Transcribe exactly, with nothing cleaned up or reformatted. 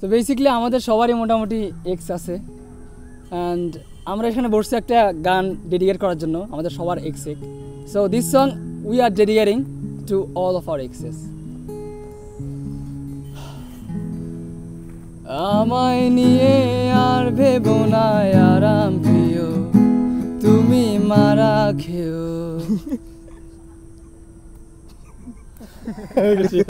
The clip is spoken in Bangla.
তো বেসিক্যালি আমাদের সবারই মোটামুটি এক্স আছে অ্যান্ড আমরা এখানে বসছি একটা গান ডেডিকেট করার জন্য আমাদের সবার ex ex so this song we are dedicating to all of our exes আমায় নিয়ে আর ভেবো না আরাম প্রিয় তুমি মারা খেও